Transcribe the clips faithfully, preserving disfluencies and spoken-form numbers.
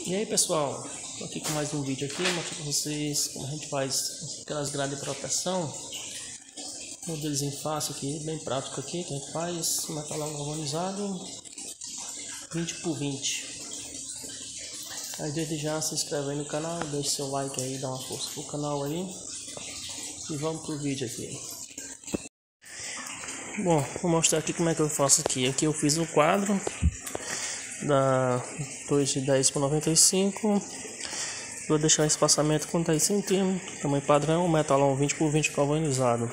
E aí pessoal, tô aqui com mais um vídeo aqui, mostrar pra vocês como a gente faz aquelas grades de proteção. Modelozinho fácil aqui, bem prático aqui, que a gente faz, metalão galvanizado vinte por vinte. Aí desde já se inscreve aí no canal, deixa seu like aí, dá uma força pro canal aí. E vamos pro vídeo aqui. Bom, vou mostrar aqui como é que eu faço aqui. Aqui eu fiz um quadro da dois de dez por noventa e cinco. Vou deixar o espaçamento com dez centímetros, tamanho padrão, metalão vinte por vinte galvanizado.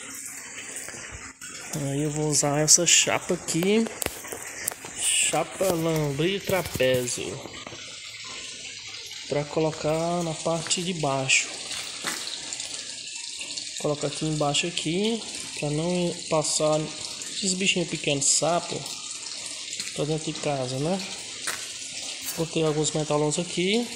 Aí eu vou usar essa chapa aqui, chapa lambri trapézio, para colocar na parte de baixo. Colocar aqui embaixo aqui, para não passar esses bichinhos pequenos, sapo, para dentro de casa, né? Cortei alguns metalões aqui.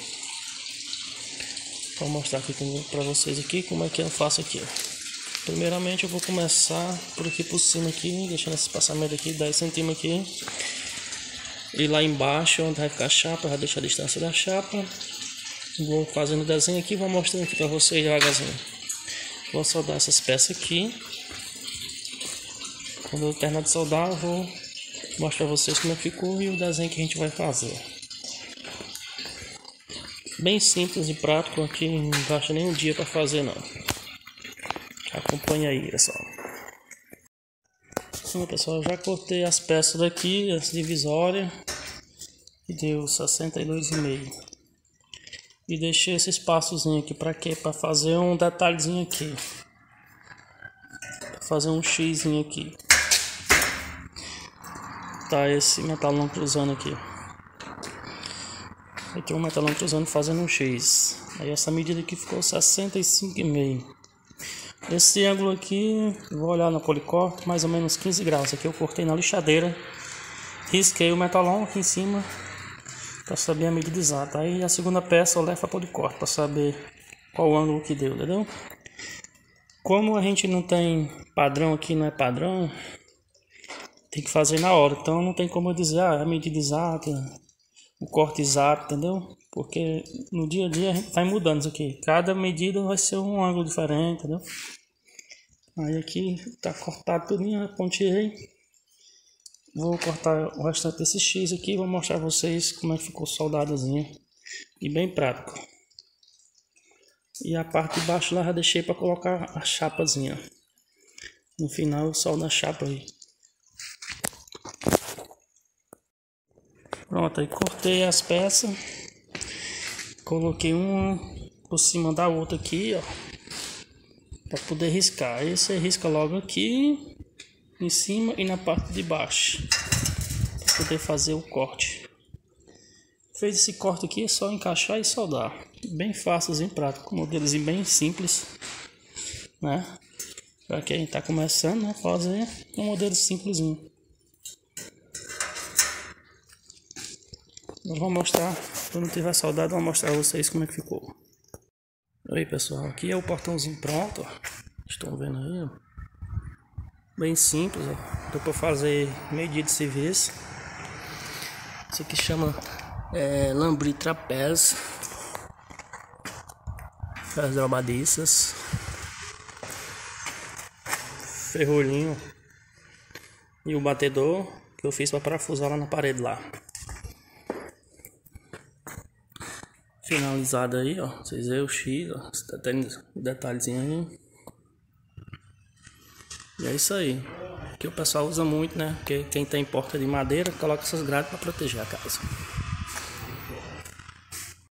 Vou mostrar aqui para vocês aqui como é que eu faço aqui. Primeiramente eu vou começar por aqui por cima aqui, deixando esse espaçamento aqui dez centímetros aqui. E lá embaixo onde vai ficar a chapa, já deixar a distância da chapa. Vou fazendo o desenho aqui, vou mostrando aqui para vocês devagarzinho. Vou soldar essas peças aqui. Quando eu terminar de soldar, eu vou mostrar para vocês como ficou e o desenho que a gente vai fazer. Bem simples e prático aqui, não gasta nem um dia para fazer não. Acompanha aí, pessoal. Então, pessoal, já cortei as peças daqui, as divisórias, que deu sessenta e dois e meio. E deixei esse espaçozinho aqui para quê? Para fazer um detalhezinho aqui. Para fazer um xizinho aqui. Tá esse metalão cruzando aqui. Aí tem um metalão cruzando fazendo um X. Aí essa medida aqui ficou sessenta e cinco e meio. Esse ângulo aqui, vou olhar no policorte, mais ou menos quinze graus. Aqui eu cortei na lixadeira. Risquei o metalão aqui em cima para saber a medida exata. Aí a segunda peça eu levo a policorte para saber qual ângulo que deu, entendeu? Como a gente não tem padrão aqui, não é padrão, tem que fazer na hora. Então não tem como eu dizer ah, a medida exata, o corte exato, entendeu? Porque no dia a dia a gente vai mudando isso aqui. Cada medida vai ser um ângulo diferente, entendeu? Aí aqui tá cortado tudinho, ponteei. Vou cortar o restante desse X aqui e vou mostrar pra vocês como é que ficou soldadozinho. E bem prático. E a parte de baixo lá já deixei para colocar a chapazinha. No final eu soldo a chapa aí. Pronto, aí cortei as peças. Coloquei uma por cima da outra aqui, ó, para poder riscar. Aí você risca logo aqui em cima e na parte de baixo, para poder fazer o corte. Fez esse corte aqui, é só encaixar e soldar. Bem fácil e prático, modelos bem simples, né? Para quem está começando, né, fazer um modelo simplesinho. Eu vou mostrar, quando tiver soldado, eu vou mostrar a vocês como é que ficou. Aí pessoal, aqui é o portãozinho pronto, ó. Estão vendo aí, ó. Bem simples, ó. Deu para fazer medida de serviço. Isso aqui chama é, lambri trapézio. As dobradiças. Ferrolhinho. E o batedor que eu fiz para parafusar lá na parede lá. Finalizado aí, ó, vocês veem o X, ó, tem detalhezinho aí. E é isso aí, que o pessoal usa muito, né, porque quem tem porta de madeira coloca essas grades para proteger a casa.